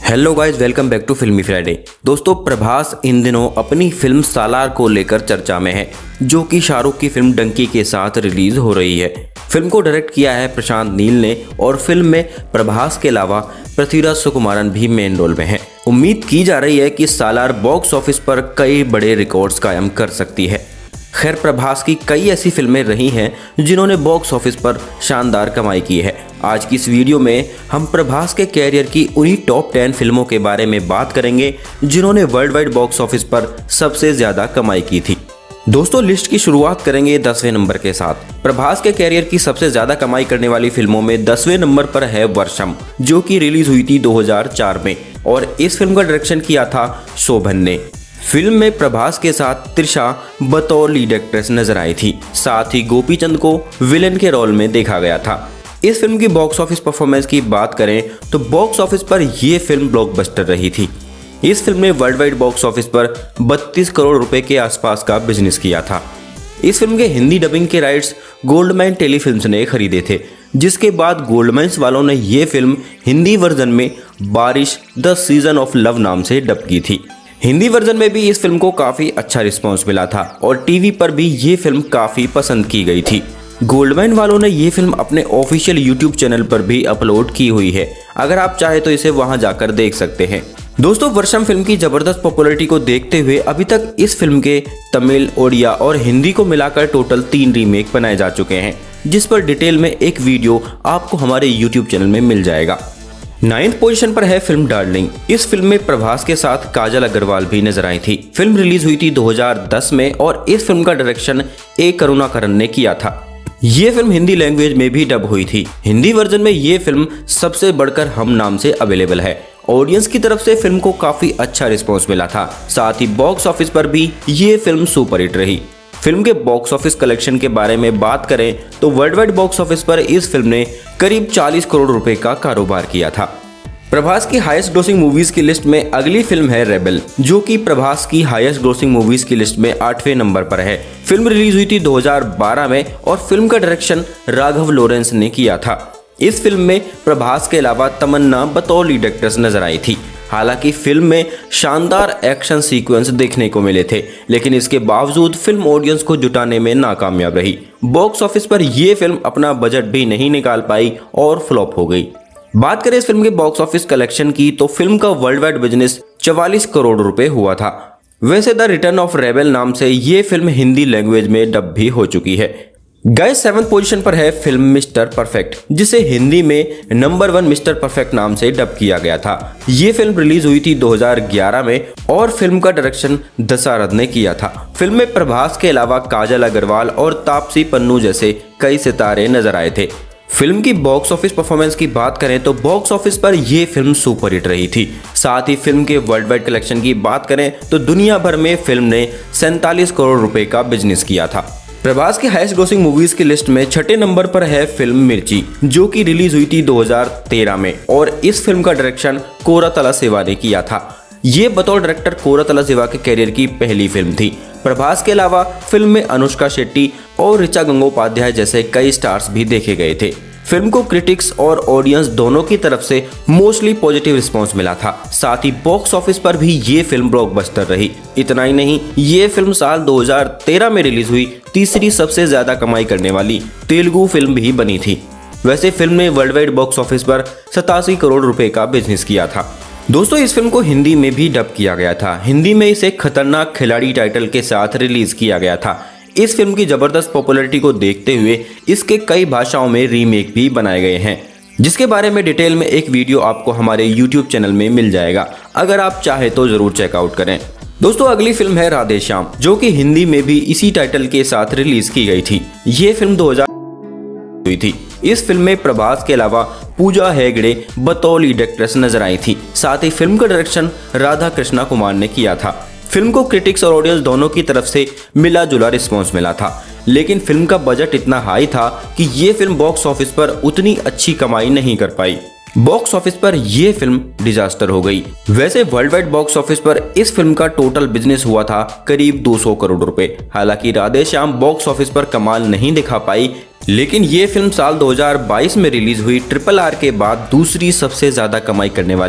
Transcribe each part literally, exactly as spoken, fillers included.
Hello guys, welcome back to filmy Friday. दोस्तों, प्रभास इन दिनों अपनी फिल्म सालार को लेकर चर्चा में है, जो कि शाहरुख की फिल्म डंकी के साथ रिलीज हो रही है। फिल्म को डायरेक्ट किया है प्रशांत नील ने और फिल्म में प्रभास के अलावा पृथ्वीराज सुकुमारन भी मेन रोल में है। उम्मीद की जा रही है कि सालार बॉक्स ऑफिस पर कई बड़े रिकॉर्ड्स कायम कर सकती है। खैर, प्रभास की कई ऐसी फिल्में रही हैं जिन्होंने बॉक्स ऑफिस पर शानदार कमाई की है। आज की इस वीडियो में हम प्रभास के कैरियर की उन्हीं टॉप टेन फिल्मों के बारे में बात करेंगे जिन्होंने वर्ल्ड वाइड बॉक्स ऑफिस पर सबसे ज्यादा कमाई की थी। दोस्तों, लिस्ट की शुरुआत करेंगे दसवें नंबर के साथ। प्रभास के कैरियर की सबसे ज्यादा कमाई करने वाली फिल्मों में दसवें नंबर पर है वर्षम, जो कि रिलीज हुई थी दो हज़ार चार में और इस फिल्म का डायरेक्शन किया था शोभन ने। फिल्म में प्रभास के साथ त्रिशा बतौर लीड एक्ट्रेस नजर आई थी। साथ ही गोपीचंद को विलेन के रोल में देखा गया था। इस फिल्म की बॉक्स ऑफिस परफॉर्मेंस की बात करें तो बॉक्स ऑफिस पर यह फिल्म ब्लॉकबस्टर रही थी। इस फिल्म ने वर्ल्ड वाइड बॉक्स ऑफिस पर बत्तीस करोड़ रुपए के आसपास का बिजनेस किया था। इस फिल्म के हिंदी डबिंग के राइट्स गोल्डमैन टेलीफिल्म्स ने खरीदे थे, जिसके बाद गोल्डमैन्स वालों ने यह फिल्म हिंदी वर्जन में बारिश द सीजन ऑफ लव नाम से डब की थी। हिंदी वर्जन में भी इस फिल्म को काफी अच्छा रिस्पांस मिला था और टीवी पर भी ये फिल्म काफी पसंद की गई थी। गोल्डमैन वालों ने ये फिल्म अपने ऑफिशियल यूट्यूब चैनल पर भी अपलोड की हुई है। अगर आप चाहे तो इसे वहां जाकर देख सकते हैं। दोस्तों, वर्षम फिल्म की जबरदस्त पॉपुलैरिटी को देखते हुए अभी तक इस फिल्म के तमिल, ओडिया और हिंदी को मिलाकर टोटल तीन रीमेक बनाए जा चुके हैं, जिस पर डिटेल में एक वीडियो आपको हमारे यूट्यूब चैनल में मिल जाएगा। नाइन्थ पोजीशन पर है फिल्म डार्लिंग। इस फिल्म में प्रभास के साथ काजल अग्रवाल भी नजर आई थी। फिल्म रिलीज हुई थी दो हज़ार दस में और इस फिल्म का डायरेक्शन ए करुणाकरन ने किया था। ये फिल्म हिंदी लैंग्वेज में भी डब हुई थी। हिंदी वर्जन में ये फिल्म सबसे बढ़कर हम नाम से अवेलेबल है। ऑडियंस की तरफ से फिल्म को काफी अच्छा रिस्पॉन्स मिला था। साथ ही बॉक्स ऑफिस पर भी ये फिल्म सुपरहिट रही। फिल्म के बॉक्स ऑफिस कलेक्शन के बारे में बात करें तो वर्ल्ड वाइड बॉक्स ऑफिस पर इस फिल्म ने करीब चालीस करोड़ रुपए का कारोबार किया था। प्रभास की हाईएस्ट ग्रोसिंग मूवीज की लिस्ट में अगली फिल्म है रेबेल, जो कि प्रभास की हाईएस्ट ग्रोसिंग मूवीज की लिस्ट में आठवें नंबर पर है। फिल्म रिलीज हुई थी दो हज़ार बारह में और फिल्म का डायरेक्शन राघव लॉरेंस ने किया था। इस फिल्म में प्रभास के अलावा तमन्ना बतौर लीड एक्ट्रेस नजर आई थी। हालांकि फिल्म में शानदार एक्शन सीक्वेंस देखने को मिले थे, लेकिन इसके बावजूद फिल्म ऑडियंस को जुटाने में नाकामयाब रही। बॉक्स ऑफिस पर यह फिल्म अपना बजट भी नहीं निकाल पाई और फ्लॉप हो गई। बात करें इस फिल्म के बॉक्स ऑफिस कलेक्शन की तो फिल्म का वर्ल्ड वाइड बिजनेस चवालीस करोड़ रुपए हुआ था। वैसे द रिटर्न ऑफ रेबेल नाम से ये फिल्म हिंदी लैंग्वेज में डब भी हो चुकी है। गाइस, सेवंथ पोजीशन पर है फिल्म मिस्टर परफेक्ट, जिसे हिंदी में नंबर वन मिस्टर परफेक्ट नाम से डब किया गया था। ये फिल्म रिलीज हुई थी दो हज़ार ग्यारह में और फिल्म का डायरेक्शन दशरथ ने किया था। फिल्म में प्रभास के अलावा काजल अग्रवाल और तापसी पन्नू जैसे कई सितारे नजर आए थे। फिल्म की बॉक्स ऑफिस परफॉर्मेंस की बात करें तो बॉक्स ऑफिस पर यह फिल्म सुपरहिट रही थी। साथ ही फिल्म के वर्ल्ड वाइड कलेक्शन की बात करें तो दुनिया भर में फिल्म ने सैंतालीस करोड़ रुपए का बिजनेस किया था। प्रभास की हाईएस्ट ग्रोसिंग मूवीज की लिस्ट में छठे नंबर पर है फिल्म मिर्ची, जो कि रिलीज हुई थी दो हज़ार तेरह में और इस फिल्म का डायरेक्शन कोरातला सिवा ने किया था। ये बतौर डायरेक्टर कोरातला सिवा के कैरियर की पहली फिल्म थी। प्रभास के अलावा फिल्म में अनुष्का शेट्टी और ऋचा गंगोपाध्याय जैसे कई स्टार्स भी देखे गए थे। फिल्म को क्रिटिक्स और ऑडियंस दोनों की तरफ से मोस्टली पॉजिटिव रिस्पांस मिला था। साथ ही बॉक्स ऑफिस पर भी ये फिल्म ब्लॉकबस्टर रही। इतना ही नहीं, ये फिल्म साल दो हज़ार तेरह में रिलीज हुई तीसरी सबसे ज्यादा कमाई करने वाली तेलुगु फिल्म भी बनी थी। वैसे फिल्म ने वर्ल्ड वाइड बॉक्स ऑफिस पर सतासी करोड़ रुपए का बिजनेस किया था। दोस्तों, इस फिल्म को हिंदी में भी डब किया गया था। हिंदी में इसे खतरनाक खिलाड़ी टाइटल के साथ रिलीज किया गया था। इस फिल्म की जबरदस्त पॉपुलैरिटी को देखते हुए इसके कई भाषाओं में रीमेक भी बनाए गए हैं, जिसके बारे में डिटेल में एक वीडियो आपको हमारे यूट्यूब चैनल में मिल जाएगा। अगर आप चाहे तो जरूर चेकआउट करें। दोस्तों, अगली फिल्म है राधे श्याम, जो कि हिंदी में भी इसी टाइटल के साथ रिलीज की गई थी। ये फिल्म दो हज़ार हुई थी। इस फिल्म में प्रभास के अलावा पूजा हेगड़े बतौर लीड एक्ट्रेस नजर आई थी। साथ ही फिल्म का डायरेक्शन राधा कृष्णा कुमार ने किया था। फिल्म को क्रिटिक्स और ऑडियंस दोनों की तरफ से मिला जुला रिस्पॉन्स मिला था, लेकिन फिल्म का बजट इतना हाई था कि ये फिल्म बॉक्स ऑफिस पर उतनी अच्छी कमाई नहीं कर पाई। बॉक्स ऑफिस पर यह फिल्म डिजास्टर हो गई। वैसे वर्ल्ड वाइड बॉक्स ऑफिस पर इस फिल्म का टोटल बिजनेस हुआ था करीब दो सौ करोड़ रुपए। हालांकि राधे श्याम बॉक्स ऑफिस पर कमाल नहीं दिखा पाई, लेकिन ये फिल्म साल दो हज़ार बाईस में रिलीज हुई ट्रिपल आर के बाद दूसरी सबसे ज्यादा कमाई करने वाली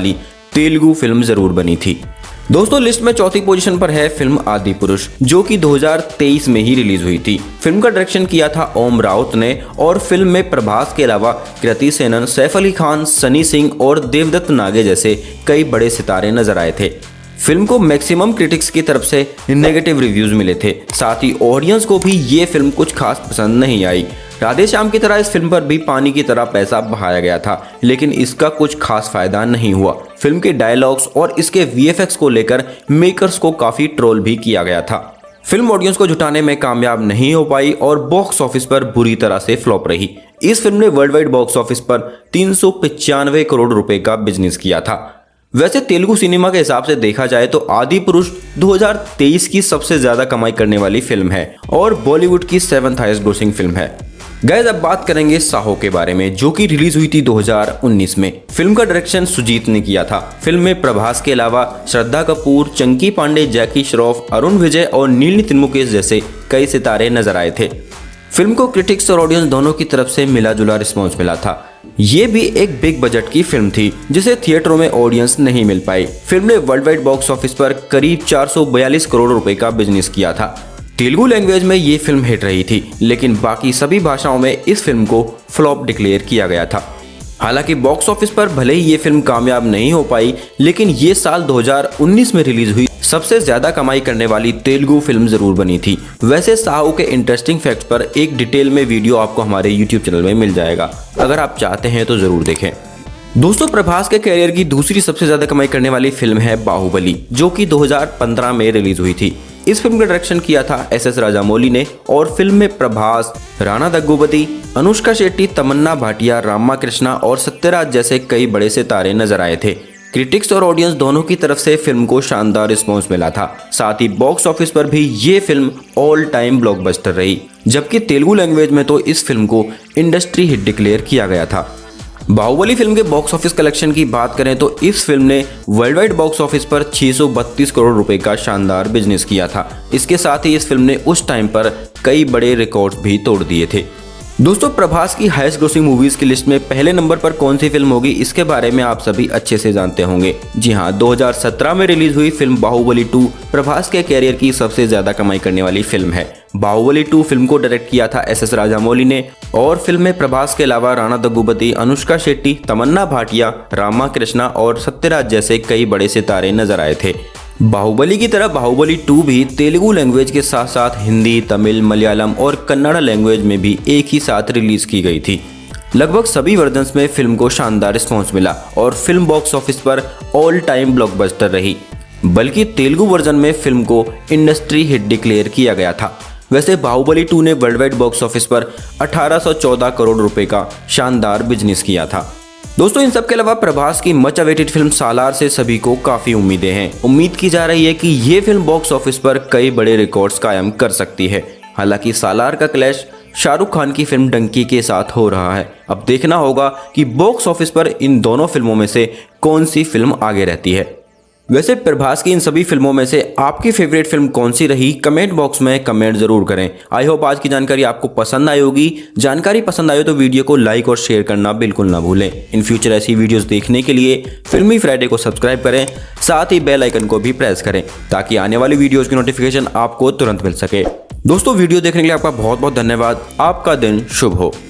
तेलुगु फिल्म जरूर बनी थी। दोस्तों लिस्ट में चौथी पोजीशन पर है फिल्म आदि पुरुष, जो कि दो हज़ार तेईस में ही रिलीज हुई थी। फिल्म का डायरेक्शन किया था ओम राउत ने और फिल्म में प्रभास के अलावा कृति सेनन, सैफ अली खान, सनी सिंह और देवदत्त नागे जैसे कई बड़े सितारे नजर आए थे। फिल्म को मैक्सिमम क्रिटिक्स की तरफ से नेगेटिव रिव्यूज मिले थे, साथ ही ऑडियंस को भी ये फिल्म कुछ खास पसंद नहीं आई। राधे श्याम की तरह इस फिल्म पर भी पानी की तरह पैसा बहाया गया था, लेकिन इसका कुछ खास फायदा नहीं हुआ। फिल्म के डायलॉग्स और इसके वीएफएक्स को लेकर मेकर्स को काफी ट्रोल भी किया गया था। फिल्म ऑडियंस को जुटाने में कामयाब नहीं हो पाई और बॉक्स ऑफिस पर बुरी तरह से फ्लॉप रही। इस फिल्म ने वर्ल्ड वाइड बॉक्स ऑफिस पर तीन सौ पचानवे करोड़ रुपए का बिजनेस किया था। वैसे तेलुगु सिनेमा के हिसाब से देखा जाए तो आदि पुरुष दो हज़ार तेईस की सबसे ज्यादा कमाई करने वाली फिल्म है और बॉलीवुड की सेवंथ हाईएस्ट ग्रोसिंग फिल्म है। गाइस अब बात करेंगे साहो के बारे में, जो कि रिलीज हुई थी दो हज़ार उन्नीस में। फिल्म का डायरेक्शन सुजीत ने किया था। फिल्म में प्रभास के अलावा श्रद्धा कपूर, चंकी पांडे, जैकी श्रॉफ, अरुण विजय और नील नितिन मुकेश जैसे कई सितारे नजर आए थे। फिल्म को क्रिटिक्स और ऑडियंस दोनों की तरफ से मिला जुला रिस्पॉन्स मिला था। ये भी एक बिग बजट की फिल्म थी जिसे थिएटरों में ऑडियंस नहीं मिल पाई। फिल्म ने वर्ल्ड वाइड बॉक्स ऑफिस पर करीब चार सौ बयालीस करोड़ रुपए का बिजनेस किया था। तेलुगु लैंग्वेज में ये फिल्म हिट रही थी, लेकिन बाकी सभी भाषाओं में इस फिल्म को फ्लॉप डिक्लेयर किया गया था। हालांकि बॉक्स ऑफिस पर भले ही ये फिल्म कामयाब नहीं हो पाई, लेकिन ये साल दो हज़ार उन्नीस में रिलीज हुई सबसे ज्यादा कमाई करने वाली तेलुगु फिल्म जरूर बनी थी। वैसे साहो के इंटरेस्टिंग फैक्ट्स पर एक डिटेल में वीडियो आपको हमारे यूट्यूब चैनल में मिल जाएगा, अगर आप चाहते हैं तो जरूर देखें। दोस्तों प्रभास के कैरियर की दूसरी सबसे ज्यादा कमाई करने वाली फिल्म है बाहुबली, जो कि दो हज़ार पंद्रह में रिलीज हुई थी। इस फिल्म का डायरेक्शन किया था एस एस राजामौली ने और फिल्म में प्रभास, राणा दग्गुबाती, अनुष्का शेट्टी, तमन्ना भाटिया, रामा कृष्णा और सत्यराज जैसे कई बड़े सितारे नजर आए थे। क्रिटिक्स और ऑडियंस दोनों की तरफ से फिल्म को शानदार रिस्पॉन्स मिला था। साथ ही बॉक्स ऑफिस पर भी ये फिल्म ऑल टाइम ब्लॉकबस्टर रही, जबकि तेलुगु लैंग्वेज में तो इस फिल्म को इंडस्ट्री हिट डिक्लेयर किया गया था। बाहुबली फिल्म के बॉक्स ऑफिस कलेक्शन की बात करें तो इस फिल्म ने वर्ल्ड वाइड बॉक्स ऑफिस पर छह सौ बत्तीस करोड़ रुपए का शानदार बिजनेस किया था। इसके साथ ही इस फिल्म ने उस टाइम पर कई बड़े रिकॉर्ड्स भी तोड़ दिए थे। दोस्तों प्रभास की हाईएस्ट ग्रोसिंग मूवीज की लिस्ट में पहले नंबर पर कौन सी फिल्म होगी, इसके बारे में आप सभी अच्छे से जानते होंगे। जी हाँ, दो हज़ार सत्रह में रिलीज हुई फिल्म बाहुबली टू प्रभास के कैरियर की सबसे ज्यादा कमाई करने वाली फिल्म है। बाहुबली टू फिल्म को डायरेक्ट किया था एस एस राजामौली ने और फिल्म में प्रभास के अलावा राणा दग्गुबाती, अनुष्का शेट्टी, तमन्ना भाटिया, रामा कृष्णा और सत्यराज जैसे कई बड़े सितारे नजर आए थे। बाहुबली की तरह बाहुबली टू भी तेलुगु लैंग्वेज के साथ साथ हिंदी, तमिल, मलयालम और कन्नड़ लैंग्वेज में भी एक ही साथ रिलीज की गई थी। लगभग सभी वर्जन्स में फिल्म को शानदार रिस्पॉन्स मिला और फिल्म बॉक्स ऑफिस पर ऑल टाइम ब्लॉकबस्टर रही, बल्कि तेलुगु वर्जन में फिल्म को इंडस्ट्री हिट डिक्लेयर किया गया था। वैसे बाहुबली टू ने वर्ल्ड वाइड बॉक्स ऑफिस पर अठारह सौ चौदह करोड़ रुपए का शानदार बिजनेस किया था। दोस्तों इन सब के अलावा प्रभास की मच अवेटेड फिल्म सालार से सभी को काफी उम्मीदें हैं। उम्मीद की जा रही है कि ये फिल्म बॉक्स ऑफिस पर कई बड़े रिकॉर्ड्स कायम कर सकती है। हालांकि सालार का क्लैश शाहरुख खान की फिल्म डंकी के साथ हो रहा है। अब देखना होगा कि बॉक्स ऑफिस पर इन दोनों फिल्मों में से कौन सी फिल्म आगे रहती है। वैसे प्रभास की इन सभी फिल्मों में से आपकी फेवरेट फिल्म कौन सी रही, कमेंट बॉक्स में कमेंट जरूर करें। आई होप आज की जानकारी आपको पसंद आई होगी। जानकारी पसंद आई हो तो वीडियो को लाइक और शेयर करना बिल्कुल ना भूलें। इन फ्यूचर ऐसी वीडियोस देखने के लिए फिल्मी फ्राइडे को सब्सक्राइब करें, साथ ही बेल आइकन को भी प्रेस करें ताकि आने वाली वीडियोज की नोटिफिकेशन आपको तुरंत मिल सके। दोस्तों वीडियो देखने के लिए आपका बहुत बहुत धन्यवाद। आपका दिन शुभ हो।